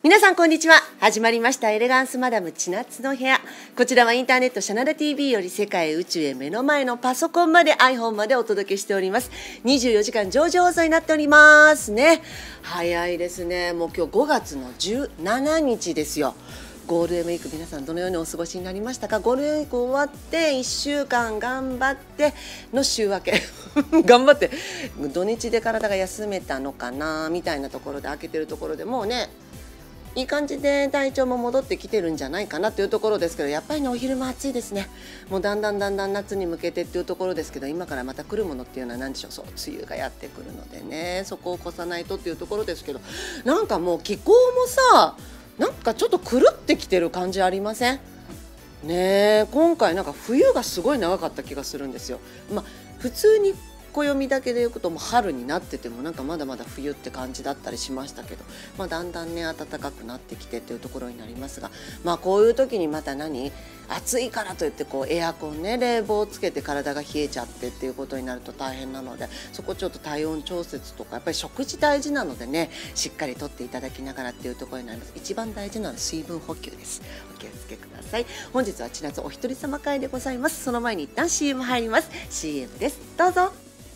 皆さんこんにちは。始まりましたエレガンスマダム千夏の部屋。こちらはインターネットシャナダ TV より世界宇宙へ目の前のパソコンまで iPhone までお届けしております。24時間常時放送になっておりますね。早いですね。もう今日5月の17日ですよ。ゴールデンウィーク皆さんどのようにお過ごしになりましたか。ゴールデンウィーク終わって1週間頑張っての週明け頑張って土日で体が休めたのかなみたいなところで開けてるところでもうねいい感じで体調も戻ってきてるんじゃないかなというところですけど、やっぱりねお昼も暑いですね。もうだんだん夏に向けてっていうところですけど、今からまた来るものっていうのは何でしょう。そう梅雨がやってくるのでね、そこを越さないとっていうところですけど、なんかもう気候もさなんかちょっと狂ってきてる感じありませんね。今回なんか冬がすごい長かった気がするんですよ。普通に暦だけでいくともう春になっててもなんかまだまだ冬って感じだったりしましたけど、だんだんね暖かくなってきてっていうところになりますが、こういう時にまた暑いからといってエアコンね冷房つけて体が冷えちゃってっていうことになると大変なので、そこちょっと体温調節とかやっぱり食事大事なのでね、しっかりとっていただきながらっていうところになります。一番大事なのは水分補給です。お気をつけください。本日は千夏お一人様会でございます。その前に一旦 CM 入ります。 CM です。どうぞ。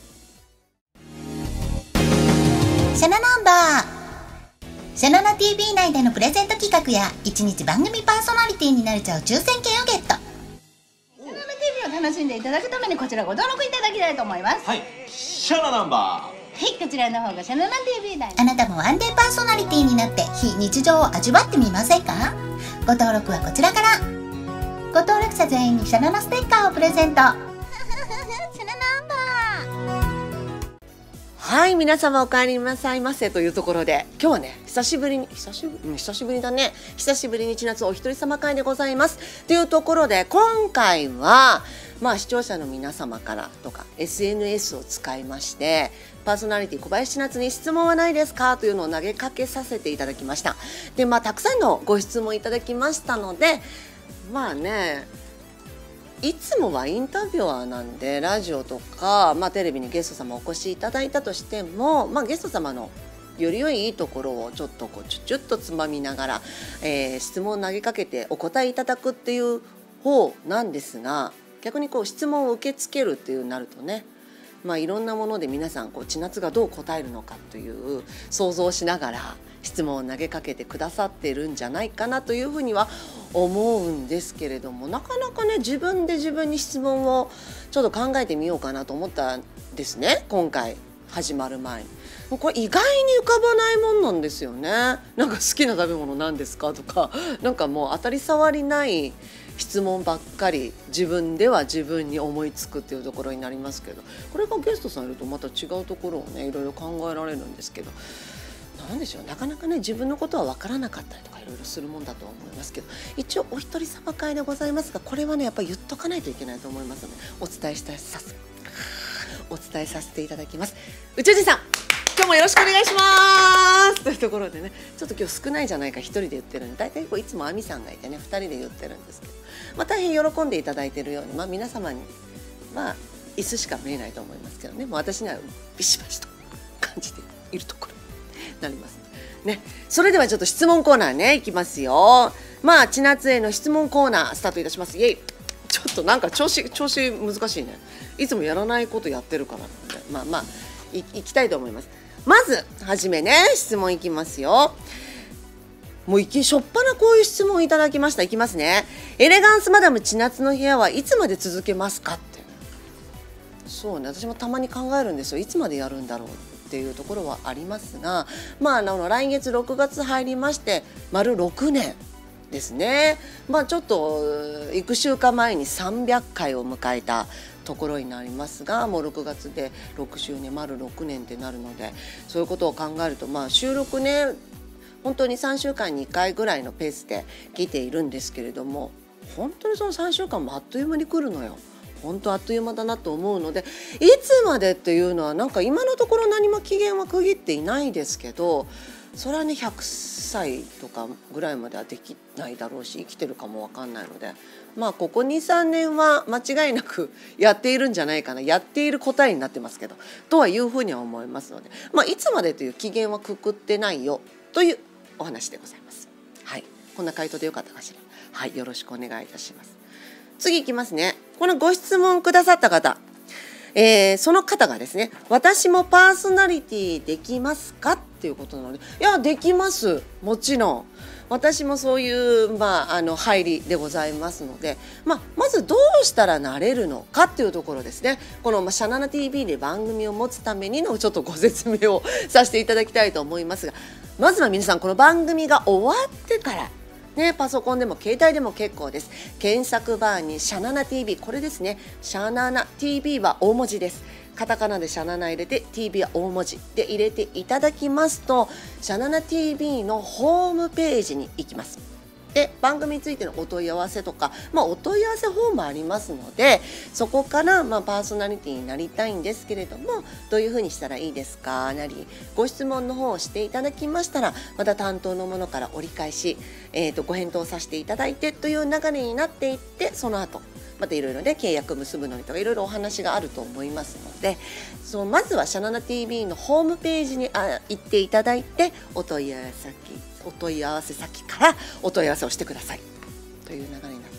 シャナナンバーシャナナ TV 内でのプレゼント企画や1日番組パーソナリティになれちゃう抽選券をゲット。 シャナナ TV を楽しんでいただくためにこちらご登録いただきたいと思います。 はい、シャナナンバー。 はい、こちらの方がシャナナ TV 内あなたもワンデーパーソナリティになって非日常を味わってみませんか。ご登録はこちらから。ご登録者全員にシャナナステッカーをプレゼント。シャナナンバー。 はい、皆様お帰りなさいませというところで、今日はね久しぶりに千夏お一人様会でございますというところで、今回は視聴者の皆様からとか SNS を使いましてパーソナリティ小林千夏に質問はないですかというのを投げかけさせていただきました。でたくさんのご質問いただきましたので、いつもはインタビュアーなんでラジオとか、テレビにゲスト様お越しいただいたとしても、ゲスト様のより良いいいところをちょっとチュチュッとつまみながら、質問を投げかけてお答えいただくっていう方なんですが、逆に質問を受け付けるっていうなるとね、いろんなもので皆さん千夏がどう答えるのかという想像をしながら質問を投げかけてくださってるんじゃないかなというふうには思うんですけれども、なかなかね自分で自分に質問をちょっと考えてみようかなと思ったんですね。今回始まる前にこれ意外に浮かばないもんなんですよね。なんか好きな食べ物なんですかとか、なんかもう当たり障りない質問ばっかり自分では自分に思いつくっていうところになりますけど、これがゲストさんいるとまた違うところをねいろいろ考えられるんですけど、なんでしょう、なかなかね自分のことは分からなかったりとかいろいろするもんだと思いますけど、一応お一人様会でございますが、これはねやっぱり言っとかないといけないと思いますのでお伝えさせていただきます。宇宙人さん今日もよろしくお願いしますというところでね、ちょっと今日少ないじゃないか一人で言ってるんで、大体いつも亜美さんがいてね2人で言ってるんですけど、大変喜んでいただいているように、皆様に椅子しか見えないと思いますけどね、もう私にはビシバシと感じているところになりますね。それではちょっと質問コーナーねいきますよ。千夏への質問コーナースタートいたします。イエイ。ちょっとなんか調子難しいね。いつもやらないことやってるからなんでいきたいと思います。まずはじめね質問いきますよ。もうしょっぱなこういう質問いただきました。いきますね。エレガンスマダム千夏の部屋はいつまで続けますかって。そうね、私もたまに考えるんですよ。いつまでやるんだろうっていうところはありますが、来月6月入りまして丸6年ですね。ちょっといく週間前に300回を迎えたところになりますが、もう6月で6周年丸6年ってなるので、そういうことを考えると収録ね本当に3週間に1回ぐらいのペースで来ているんですけれども、本当にその3週間もあっという間に来るのよ。本当あっという間だなと思うので、いつまでっていうのはなんか今のところ何も期限は区切っていないですけど、それはね100歳とかぐらいまではできないだろうし、生きてるかも分かんないので、ここ 2,3 年は間違いなくやっているんじゃないかな、やっている答えになってますけどとはいうふうには思いますので、いつまでという期限はくくってないよというお話でございます。はい、こんな回答でよかったかしら。はい、よろしくお願いいたします。次いきますね。このご質問くださった方、その方がですね、私もパーソナリティできますかっていうことなので、いやできます、もちろん私もそういう、入りでございますので、まずどうしたらなれるのかっていうところですね。このシャナナ TV で番組を持つためにのちょっとご説明をさせていただきたいと思いますが、まずは皆さんこの番組が終わってからね、パソコンでも携帯でも結構です。検索バーにシャナナ TV、 これですね。シャナナ TV は大文字です。カタカナでシャナナ入れて TV は大文字で入れていただきますと、シャナナ TV のホームページに行きます。で、番組についてのお問い合わせとか、お問い合わせフォームありますので、そこから、パーソナリティになりたいんですけれども、どういうふうにしたらいいですかなり、ご質問の方をしていただきましたら、また担当のものから折り返し、ご返答させていただいてという流れになっていって、その後またいろいろね契約結ぶのにとかいろいろお話があると思いますので、まずはシャナナ TV のホームページに行っていただいて、お問い合わせ先からお問い合わせをしてくださいという流れになっています。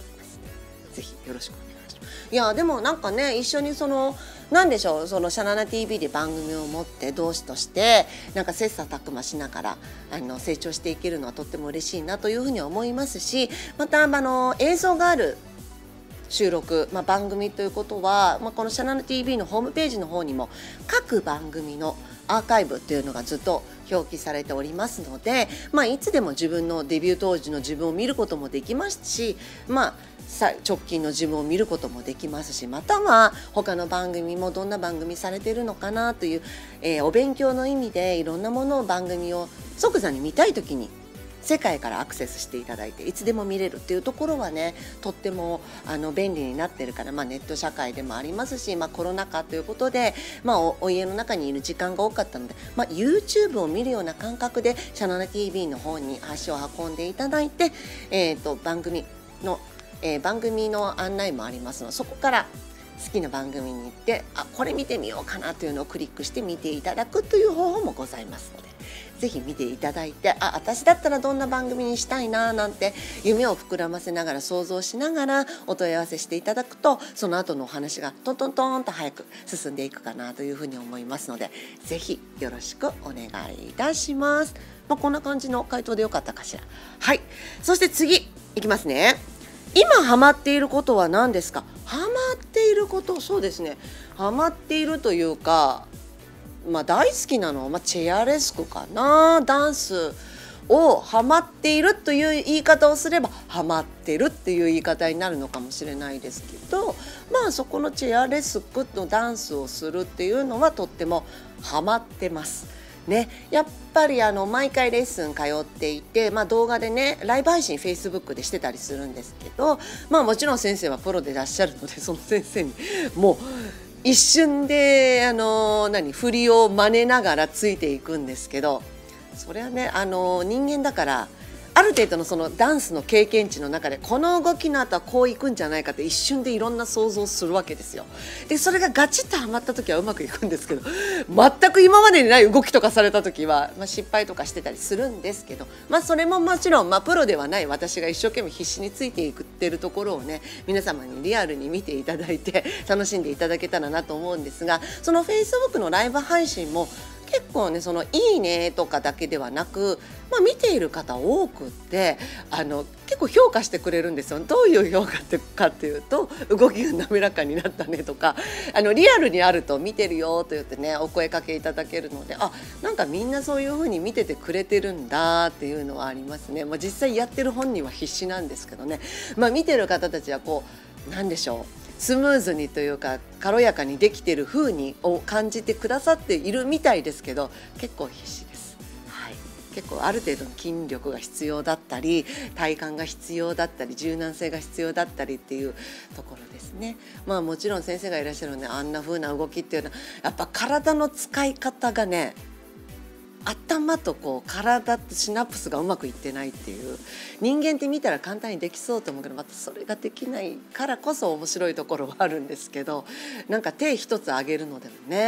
ぜひよろしくお願いします。いやでもなんかね、一緒になんでしょう、シャナナ TV で番組を持って同志としてなんか切磋琢磨しながら成長していけるのはとっても嬉しいなというふうに思いますし、また映像がある収録、番組ということは、このシャナナ TV のホームページの方にも各番組のアーカイブっていうのがずっと表記されておりますので、いつでも自分のデビュー当時の自分を見ることもできますし、直近の自分を見ることもできますし、または他の番組もどんな番組されているのかなという、お勉強の意味でいろんなものを番組を即座に見たいときに世界からアクセスしていただいていつでも見れるっていうところはね、とっても便利になってるから、ネット社会でもありますし、コロナ禍ということで、お家の中にいる時間が多かったので、YouTube を見るような感覚でシャナナ TV の方に足を運んでいただいて、番組の案内もありますので、そこから好きな番組に行って、これ見てみようかなというのをクリックして見ていただくという方法もございますので、ぜひ見ていただいて、私だったらどんな番組にしたいななんて夢を膨らませながら想像しながらお問い合わせしていただくと、その後のお話がトントントンと早く進んでいくかなというふうに思いますので、ぜひよろしくお願いいたします。こんな感じの回答でよかったかしら。はい、そして次いきますね。今ハマっていることは何ですか？ハマっていること、そうですね、ハマっているというか、大好きなのは、チェアレスクかな。ダンスをハマっているという言い方をすればハマってるっていう言い方になるのかもしれないですけど、そこのチェアレスクのダンスをするっていうのはとってもハマってますね。やっぱり毎回レッスン通っていて、動画でねライブ配信 Facebook でしてたりするんですけど、もちろん先生はプロでいらっしゃるので、その先生にもう一瞬で振りを真似ながらついていくんですけど、それはね人間だから、ある程度のそのダンスの経験値の中でこの動きの後はこういくんじゃないかって一瞬でいろんな想像するわけですよ。でそれがガチッとはまった時はうまくいくんですけど、全く今までにない動きとかされた時は、失敗とかしてたりするんですけど、それももちろん、プロではない私が一生懸命必死についていってるところをね、皆様にリアルに見ていただいて楽しんでいただけたらなと思うんですが、その Facebook のライブ配信も結構ね、いいねとかだけではなく、見ている方多くって結構評価してくれるんですよ。どういう評価かっていうと、動きが滑らかになったねとか、リアルにあると見てるよと言ってねお声かけいただけるので、なんかみんなそういう風に見ててくれてるんだっていうのはありますね。実際やってる本人は必死なんですけどね、見てる方たちはなんでしょう、スムーズにというか軽やかにできている風に感じてくださっているみたいですけど、結構必死です。はい、結構ある程度の筋力が必要だったり、体幹が必要だったり、柔軟性が必要だったりっていうところですね。もちろん先生がいらっしゃるので、あんな風な動きっていうのはやっぱ体の使い方がね、頭と体とシナプスがうまくいってないっていう、人間って見たら簡単にできそうと思うけど、またそれができないからこそ面白いところはあるんですけど、なんか手一つ上げるのでもね、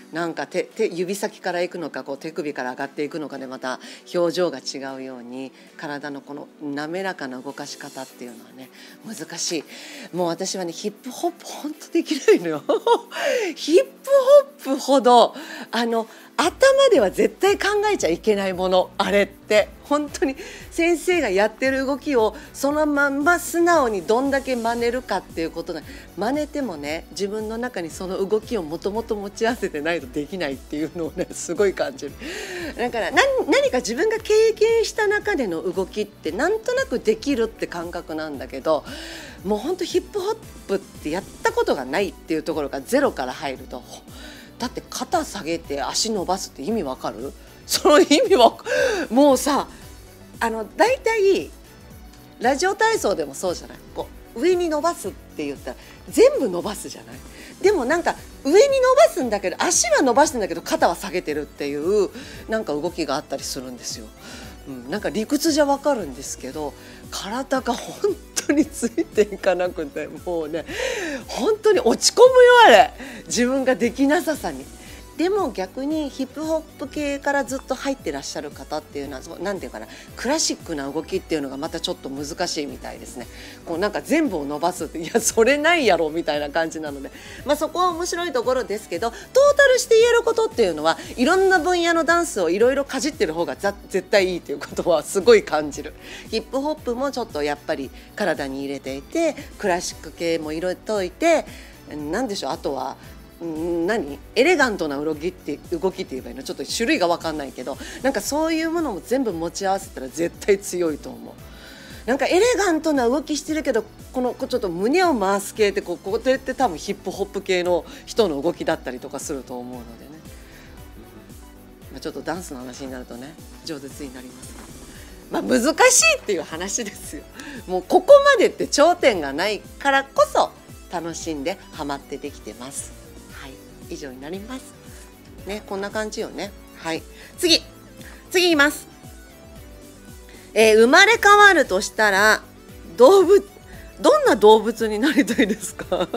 なんか指先からいくのかこう手首から上がっていくのかでまた表情が違うように体のこの滑らかな動かし方っていうのはね難しい。もう私はねヒップホップ本当できないのよヒップホップほど頭では絶対考えちゃいけないもの、あれって本当に先生がやってる動きをそのまんま素直にどんだけ真似るかっていうことで、真似てもね自分の中にその動きをもともと持ち合わせてないとできないっていうのをねすごい感じる。だから何か自分が経験した中での動きってなんとなくできるって感覚なんだけど、もう本当ヒップホップってやったことがないっていうところがゼロから入ると、だって肩下げて足伸ばすって意味わかる？その意味はもうさだいたいラジオ体操でもそうじゃない、こう上に伸ばすって言ったら全部伸ばすじゃない。でもなんか上に伸ばすんだけど足は伸ばしてんだけど肩は下げてるっていうなんか動きがあったりするんですよ。なんか理屈じゃわかるんですけど体が本当についていかなくて、もうね本当に落ち込むよあれ、自分ができなさに。でも逆にヒップホップ系からずっと入ってらっしゃる方っていうのは何ていうかな、クラシックな動きっていうのがまたちょっと難しいみたいですね。こうなんか全部を伸ばすって、いやそれないやろみたいな感じなので、そこは面白いところですけど、トータルして言えることっていうのはいろんな分野のダンスをいろいろかじってる方が絶対いいということはすごい感じる。ヒップホップもちょっとやっぱり体に入れていて、クラシック系も入れといて、なんでしょう、あとはエレガントな動きって言えばいいの、ちょっと種類が分かんないけど、なんかそういうものも全部持ち合わせたら絶対強いと思う。なんかエレガントな動きしてるけどちょっと胸を回す系ってこれって多分ヒップホップ系の人の動きだったりとかすると思うのでね、ちょっとダンスの話になるとね饒舌になります。難しいっていう話ですよ。もうここまでって頂点がないからこそ楽しんでハマってできてます。以上になりますね。こんな感じよね。はい、次いきます。生まれ変わるとしたらどんな動物になりたいですか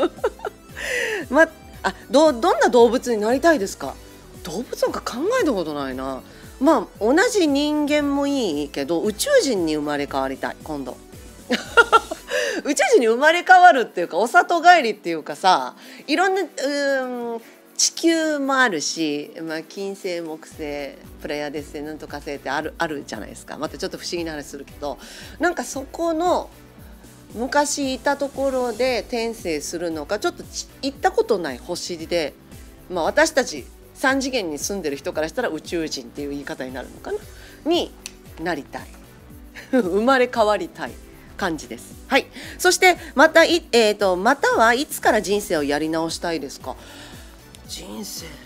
どんな動物になりたいですか。動物なんか考えたことないな。同じ人間もいいけど宇宙人に生まれ変わりたい今度宇宙人に生まれ変わるっていうかお里帰りっていうかさ、いろんな地球もあるし、金星木星プレイヤーデス星なんとか星ってあるじゃないですか。またちょっと不思議な話するけど、なんかそこの昔いたところで転生するのか、ちょっと行ったことない星で、私たち3次元に住んでる人からしたら宇宙人っていう言い方になるのかなになりたい生まれ変わりたい感じです。はい。そしてまたはいつから人生をやり直したいですか。人生ね、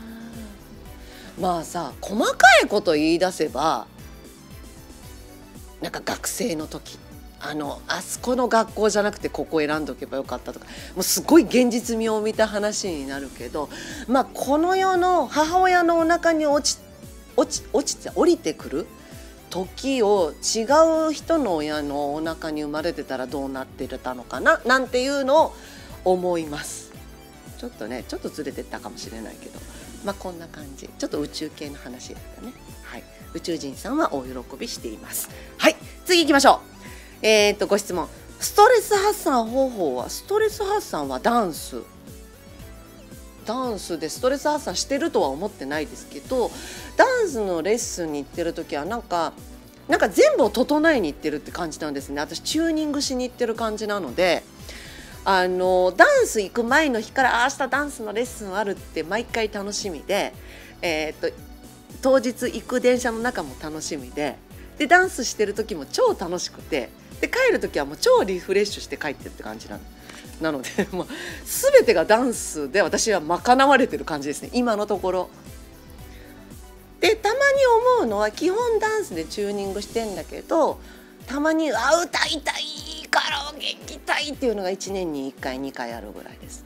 細かいこと言い出せばなんか学生の時あそこの学校じゃなくてここ選んどけばよかったとか、もうすごい現実味を見た話になるけど、この世の母親のお腹に降りてくる時を違う人の親のお腹に生まれてたらどうなってたのかななんていうのを思います。ちょっとずれてったかもしれないけど、こんな感じ。ちょっと宇宙系の話だったね。はい、宇宙人さんは大喜びしています。はい、次行きましょう。ご質問。ストレス発散方法は、ストレス発散はダンスでストレス発散してるとは思ってないですけど、ダンスのレッスンに行ってる時はなんか全部を整えに行ってるって感じなんですね。私チューニングしに行ってる感じなので、ダンス行く前の日から明日ダンスのレッスンあるって毎回楽しみで、当日行く電車の中も楽しみで、ダンスしてる時も超楽しくて、で帰る時はもう超リフレッシュして帰ってるって感じなのでもう全てがダンスで私は賄われてる感じですね今のところ。でたまに思うのは、基本ダンスでチューニングしてんだけど、たまに歌いたいカラオケ行きたいっていうのが1年に1回2回あるぐらいですね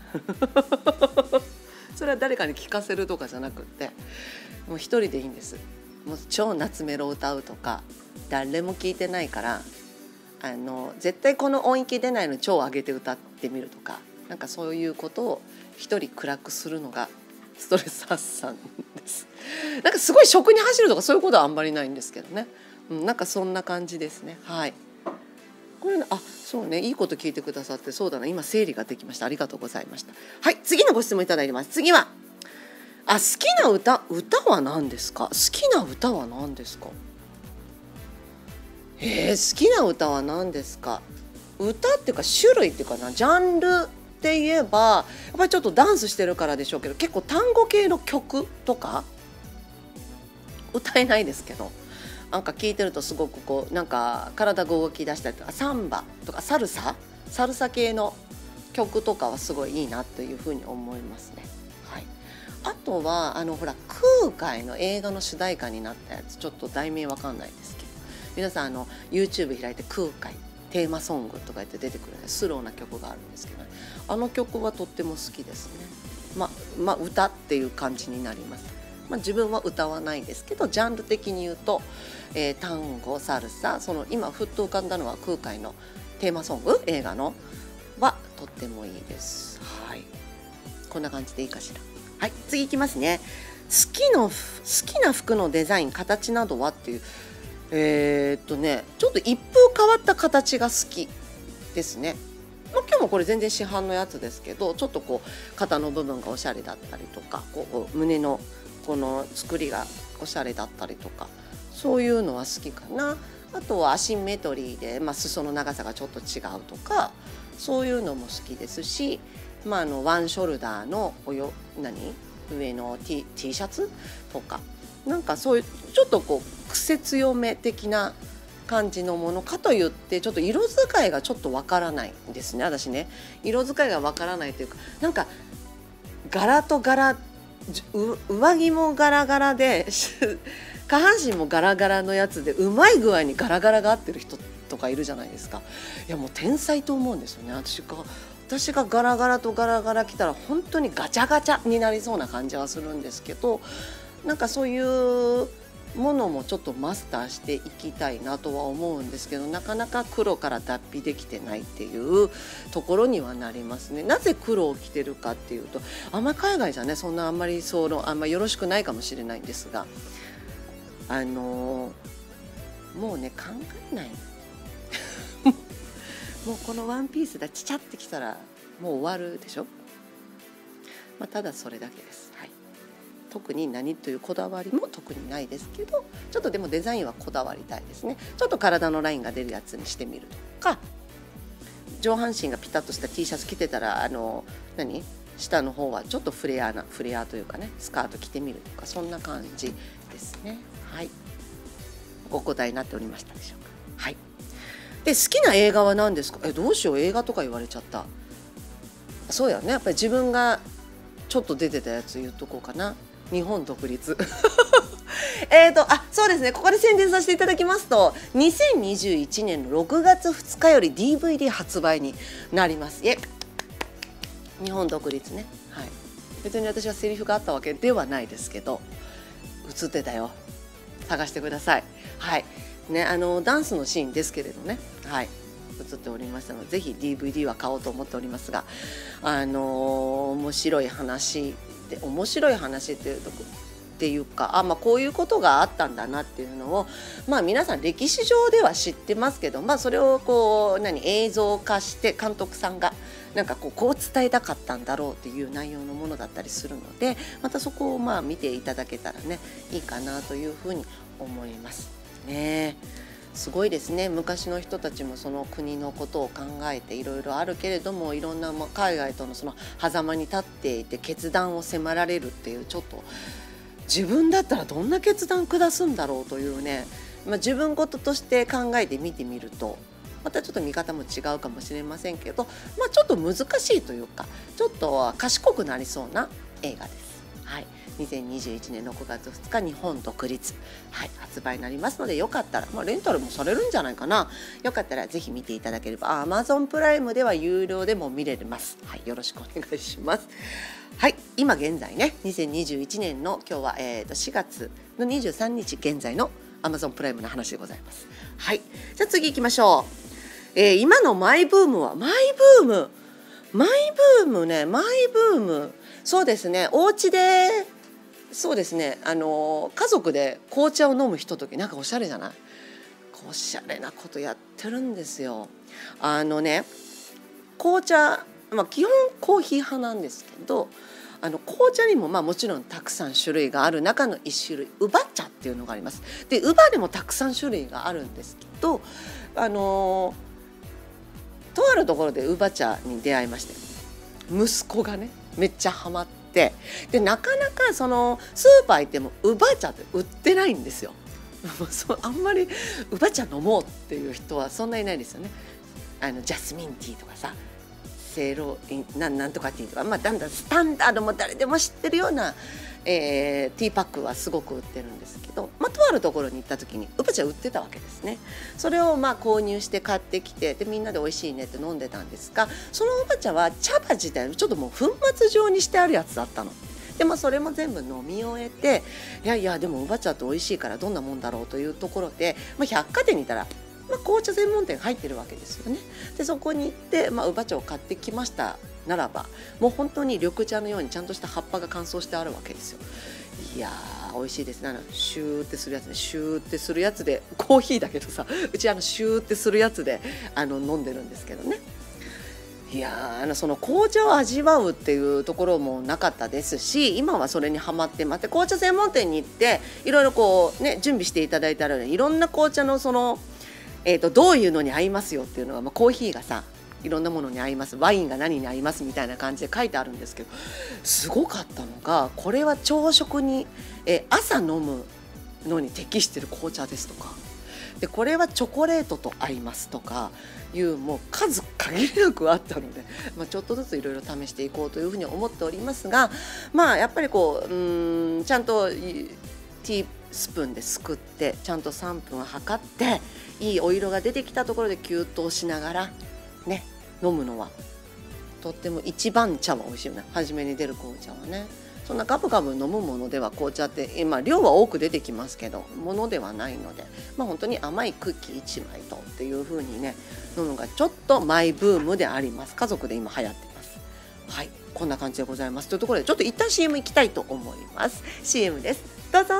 それは誰かに聞かせるとかじゃなくって、もう一人でいいんです。もう超夏メロ歌うとか、誰も聞いてないから絶対この音域出ないの超上げて歌ってみるとか、なんかそういうことを一人暗くするのがストレス発散です。なんかすごい食に走るとかそういうことはあんまりないんですけどね、なんかそんな感じですね。はい、これそうね、いいこと聞いてくださって、そうだな、今整理ができました。ありがとうございました。はい、次のご質問いただいてます。次は好きな歌は何ですか？好きな歌は何ですか？好きな歌は何ですか？歌っていうか種類っていうかな、ジャンルって言えばやっぱりちょっとダンスしてるからでしょうけど、結構単語系の曲とか歌えないですけど、なんか聞いてるとすごくこうなんか体が動き出したりとか、サンバとかサルサ系の曲とかはすごいいいなというふうに思いますね。はい、あとはほら空海の映画の主題歌になったやつ、ちょっと題名わかんないですけど、皆さんYouTube 開いて空海テーマソングとか言って出てくるスローな曲があるんですけど、ね、あの曲はとっても好きですね。歌っていう感じになります。自分は歌わないですけど、ジャンル的に言うと、単語、サルサ、今ふっと浮かんだのは空海のテーマソング、映画のはとってもいいです。はい、こんな感じでいいかしら。はい、次いきますね。好きな服のデザイン、形などはっていう、ちょっと一風変わった形が好きですね。今日もこれ全然市販のやつですけど、ちょっとこう肩の部分がおしゃれだったりとか、こう胸のこの作りがおしゃれだったりとか、そういうのは好きかな。あとはアシンメトリーで、裾の長さがちょっと違うとか、そういうのも好きですし、ワンショルダーの上の T シャツとか、なんかそういうちょっとこう癖強め的な感じのものかといって、ちょっと色使いがちょっとわからないんですね。私ね、色使いがわからないというか、なんか柄と柄、上着もガラガラで下半身もガラガラのやつで、うまい具合にガラガラが合ってる人とかいるじゃないですか。いやもう天才と思うんですよね。私がガラガラとガラガラ着たら本当にガチャガチャになりそうな感じはするんですけど、なんかそういうものもちょっとマスターしていきたいなとは思うんですけど、なかなか黒から脱皮できてないっていうところにはなりますね。なぜ黒を着てるかっていうと、海外じゃね、そんなあんまりあんまよろしくないかもしれないんですが、もうね、考えないもうこのワンピースだ、ちちゃってきたらもう終わるでしょ。ただそれだけです。はい、特に何というこだわりも特にないですけど、ちょっとでもデザインはこだわりたいですね。ちょっと体のラインが出るやつにしてみるとか、上半身がピタッとした T シャツ着てたら下の方はちょっとフレアというかね、スカート着てみるとか、そんな感じですね。はい、お答えになっておりましたでしょうか。はい、で好きな映画は何ですか？どうしよう、映画とか言われちゃった。そうやね、やっぱり自分がちょっと出てたやつ言っとこうかな。日本独立そうですね、ここで宣伝させていただきますと、2021年の6月2日より DVD 発売になります。日本独立ね。はい、別に私はセリフがあったわけではないですけど、映ってたよ、探してください。はいね、ダンスのシーンですけれどね、はい、映っておりましたので、ぜひ DVD は買おうと思っておりますが、面白い話っていうか、こういうことがあったんだなっていうのを、皆さん歴史上では知ってますけど、それを映像化して監督さんがこう伝えたかったんだろうっていう内容のものだったりするので、またそこを見ていただけたらね、いいかなというふうに思いますね。すごいですね。昔の人たちもその国のことを考えていろいろあるけれども、いろんな海外とのその狭間に立っていて決断を迫られるっていう、ちょっと自分だったらどんな決断下すんだろうというね、自分事として考えて見てみると、またちょっと見方も違うかもしれませんけど、ちょっと難しいというか、ちょっと賢くなりそうな映画です。はい、2021年6月2日日本独立、はい、発売になりますので、よかったら、レンタルもされるんじゃないかな。よかったらぜひ見ていただければ、Amazon プライムでは有料でも見れます。はい、よろしくお願いします。はい、今現在ね、2021年の今日は、4月の23日現在の Amazon プライムの話でございます。はい、じゃあ次行きましょう。今のマイブームはマイブームね、マイブーム、 そうですね、お家でそうですね、家族で紅茶を飲むひととき、なんかおしゃれじゃない？おしゃれなことやってるんですよ。紅茶、基本コーヒー派なんですけど、紅茶にももちろんたくさん種類がある中の一種類、ウバ茶っていうのがあります。でウバでもたくさん種類があるんですけど、とあるところでウバ茶に出会いまして、息子がねめっちゃハマって、でなかなかそのスーパー行ってもウバ茶って売ってないんですよ。あんまりウバ茶飲もうっていう人はそんなにいないですよね。ジャスミンティーとかさ、セイロインなんとかティーとか、だんだんスタンダードも誰でも知ってるような、ティーパックはすごく売ってるんですけど、とあるところに行った時にウバ茶売ってたわけですね。それを購入して買ってきて、でみんなで美味しいねって飲んでたんですが、そのウバ茶は茶葉自体ちょっともう粉末状にしてあるやつだったの。でそれも全部飲み終えて、いやでもウバ茶って美味しいからどんなもんだろうというところで、百貨店にいたら、紅茶専門店入ってるわけですよね。でそこに行って、ウバ茶を買ってきましたならば、もう本当に緑茶のようにちゃんとした葉っぱが乾燥してあるわけですよ。いやー美味しいですね。シューってするやつね、シューってするやつで、コーヒーだけどさ、うちシューってするやつで飲んでるんですけどね。いやその紅茶を味わうっていうところもなかったですし、今はそれにハマってまて、紅茶専門店に行っていろいろ準備していただいたら、いろんな紅茶のどういうのに合いますよっていうのは、コーヒーがさいろんなものに合います、ワインが何に合いますみたいな感じで書いてあるんですけど、すごかったのが、これは朝食に、朝飲むのに適している紅茶ですとか、でこれはチョコレートと合いますとかいうもう数限りなくあったので、ちょっとずついろいろ試していこうというふうに思っておりますが、やっぱりちゃんとティースプーンですくって、ちゃんと3分測って、いいお色が出てきたところで給湯しながらね飲むのはとっても一番茶は美味しいよね。初めに出る紅茶はね、そんなガブガブ飲むものでは紅茶って今量は多く出てきますけどものではないので、本当に甘いクッキー1枚とっていう風にね飲むのがちょっとマイブームであります。家族で今流行ってます。はい、こんな感じでございます。というところでちょっと一旦 CM 行きたいと思います。 CM です、どうぞ。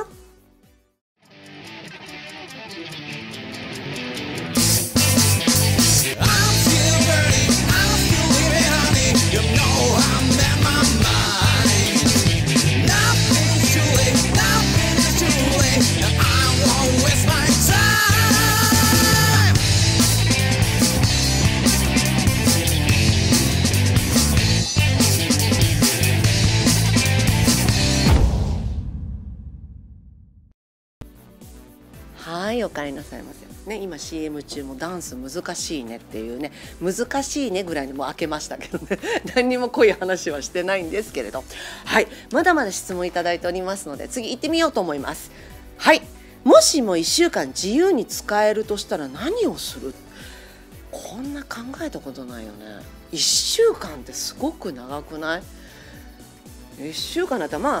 はい、お帰りなさいませ。ね、今 CM 中もダンス難しいねっていうね、難しいねぐらいにもう開けましたけどね何にも濃い話はしてないんですけれど、はい、まだまだ質問いただいておりますので、次行ってみようと思います。はい、もしも1週間自由に使えるとしたら何をする？こんな考えたことないよね。1週間ってすごく長くない？1週間だったら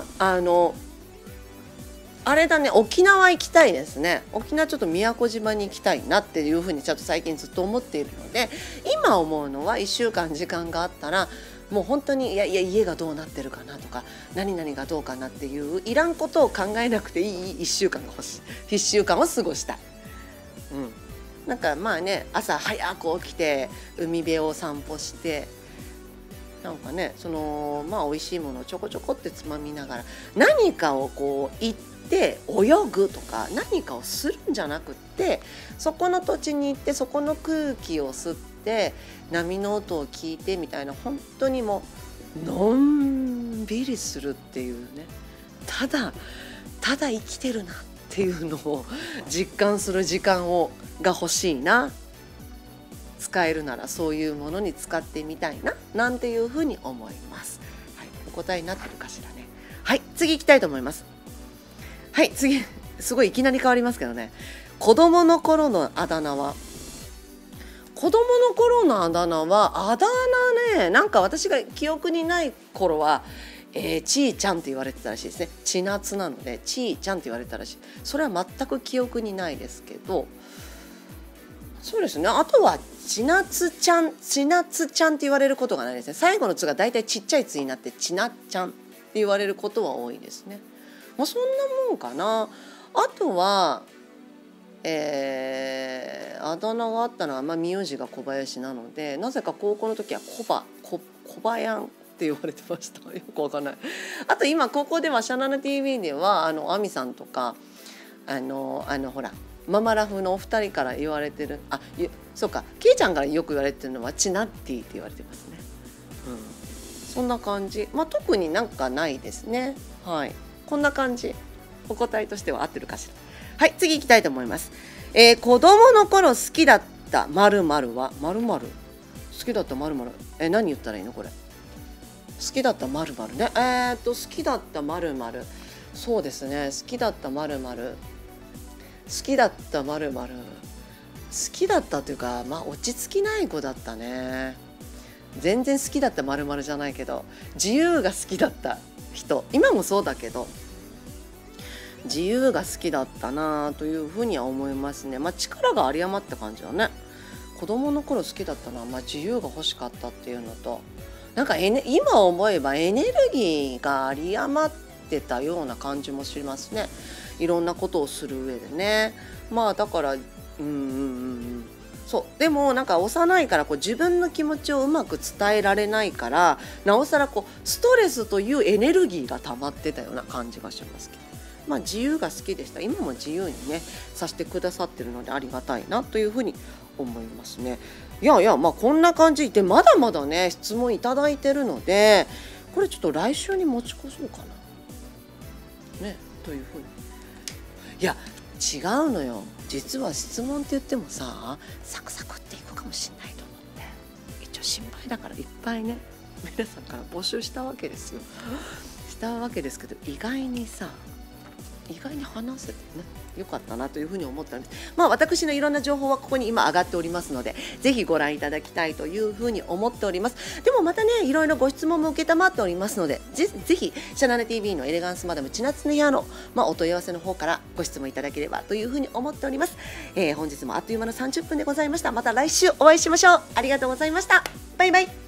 あれだね、沖縄行きたいですね。沖縄ちょっと宮古島に行きたいなっていうふうにちょっと最近ずっと思っているので、今思うのは1週間時間があったらもう本当にいや家がどうなってるかなとか何々がどうかなっていういらんことを考えなくていい1週間が欲しい。1週間を過ごしたい。なんか朝早く起きて海辺を散歩して、なんかね美味しいものをちょこちょこってつまみながら何かを行って泳ぐとか何かをするんじゃなくって、そこの土地に行ってそこの空気を吸って波の音を聞いてみたいな、本当にもうのんびりするっていうね、ただ生きてるなっていうのを実感する時間が欲しいな。使えるならそういうものに使ってみたいななんていうふうに思います。はい、お答えになってるかしらね。はい、次行きたいと思います。はい、次すごいいきなり変わりますけどね、子供の頃のあだ名はなんか私が記憶にない頃はちーちゃんって言われてたらしいですね。ちなつなのでちーちゃんって言われてたらしい。それは全く記憶にないですけど、そうですね、あとはちなつちゃんって言われることがないですね。最後の「つ」がだいたいちっちゃい「つ」になってちなちゃんって言われることは多いですね。まあ、そんなもんかな。あとはあだ名があったのは、名字が小林なので、なぜか高校の時は小林って言われてました。よくわかんない。あと今高校ではシャナナ TV ではアミさんとかほらママラフのお二人から言われてる、そうか、ケイちゃんからよく言われてるのはチナッティって言われてますね。そんな感じ。特になんかないですね。はい、こんな感じ。お答えとしては合ってるかしら。はい、次行きたいと思います。子供の頃好きだった〇〇は〇〇。好きだった〇〇。何言ったらいいのこれ。好きだった〇〇ね。好きだった〇〇。そうですね。好きだった〇〇。好きだった〇〇。好きだったというか、落ち着きない子だったね。全然好きだった〇〇じゃないけど、自由が好きだった人。今もそうだけど。自由が好きだったなというふうには思いますね。力が有り余った感じはね。子供の頃好きだったのは、自由が欲しかったっていうのと、なんか今思えばエネルギーが有り余ってたような感じもしますね。いろんなことをする上でね。だからそうでもなんか幼いから自分の気持ちをうまく伝えられないから、なおさらストレスというエネルギーが溜まってたような感じがしますけど。自由が好きでした。今も自由にねさせてくださってるのでありがたいなというふうに思いますね。いやこんな感じでまだまだね質問いただいてるので、これちょっと来週に持ち越そうかなねというふうに。いや違うのよ。実は質問って言ってもさ、サクサクっていくかもしれないと思って、一応心配だからいっぱいね皆さんから募集したわけですよ。したわけですけど、意外に話せてねよかったなというふうに思ったんです。私のいろんな情報はここに今上がっておりますので、ぜひご覧いただきたいというふうに思っております。でもまたねいろいろご質問も承っておりますので、ぜひシャナナ TV のエレガンスマダムちなつねやの、お問い合わせの方からご質問いただければというふうに思っております。本日もあっという間の30分でございました。また来週お会いしましょう。ありがとうございました。バイバイ。